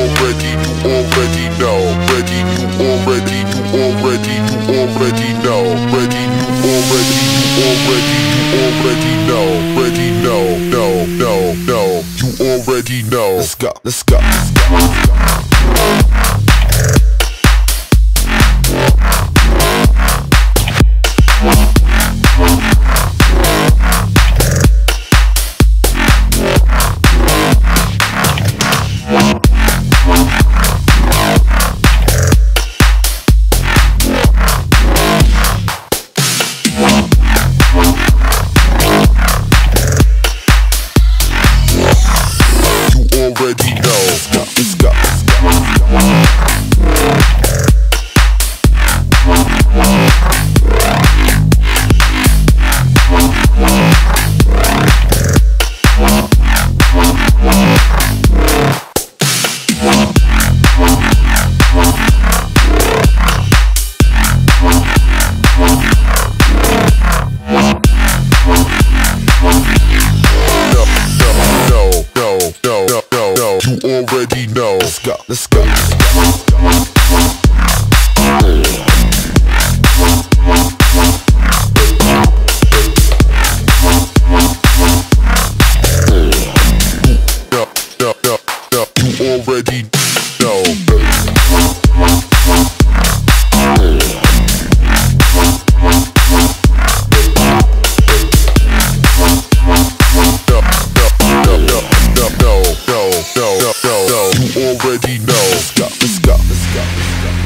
already know. Let's go, let's go. Already know. Let's go. You already know. Let's go. Let's go. You already know. Already know. Let's go, let's go, let's go, let's go.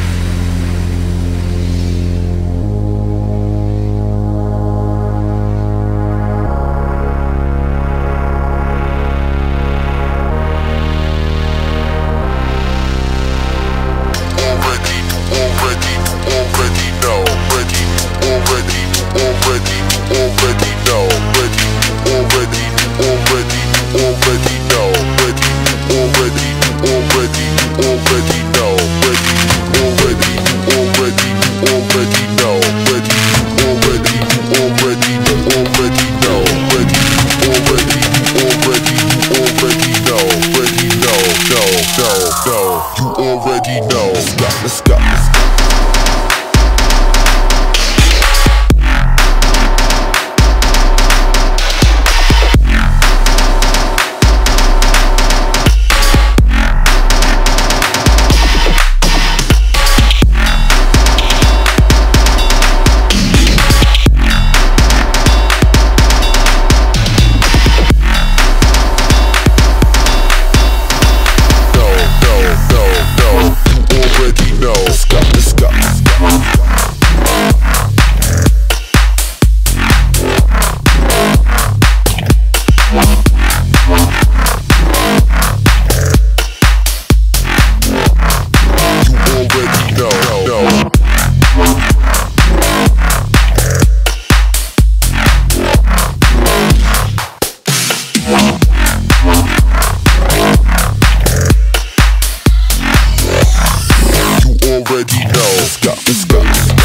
You already know. Let's go, let's go, let's go. Already know. Let's go, let's go.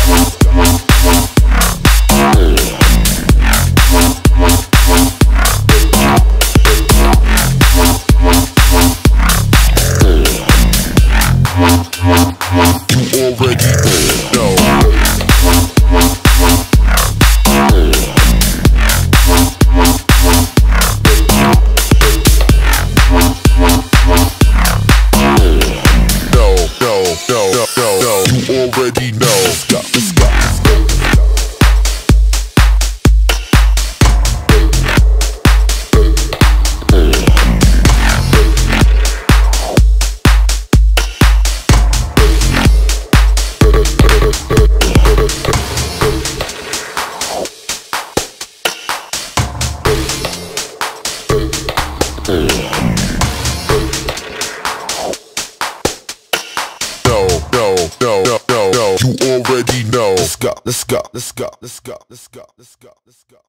You already know. You already know. Let's go, let's go. You already know. Let's go, let's go, let's go, let's go, let's go, let's go, let's go.